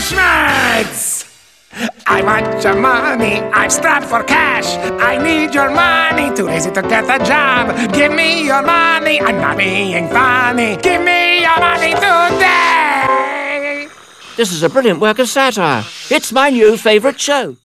Schmerz! I want your money, I'm strapped for cash. I need your money too lazy to get a job. Give me your money, I'm not being funny. Give me your money today! This is a brilliant work of satire. It's my new favourite show.